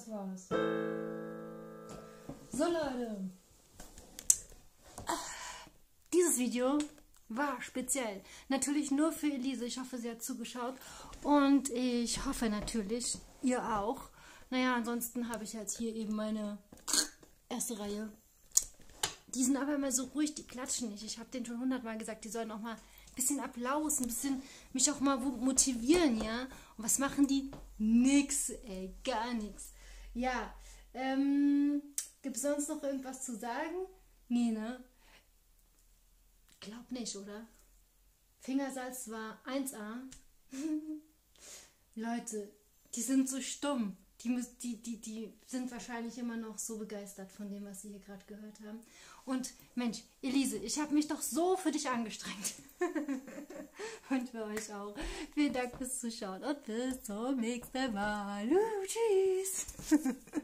das war's. So Leute, dieses Video war speziell. Natürlich nur für Elise. Ich hoffe, sie hat zugeschaut. Und ich hoffe natürlich, ihr auch. Naja, ansonsten habe ich jetzt hier eben meine erste Reihe. Die sind aber immer so ruhig, die klatschen nicht. Ich habe denen schon 100-mal gesagt, die sollen auch mal ein bisschen Applaus, ein bisschen mich auch mal motivieren, ja. Und was machen die? Nix, ey, gar nichts. Ja, gibt es sonst noch irgendwas zu sagen? Nee, ne? Glaub nicht, oder? Fingersalz war 1A. Leute, die sind so stumm. Die sind wahrscheinlich immer noch so begeistert von dem, was sie hier gerade gehört haben. Und Mensch, Elise, ich habe mich doch so für dich angestrengt. Und für euch auch. Vielen Dank fürs Zuschauen und bis zum nächsten Mal. Tschüss.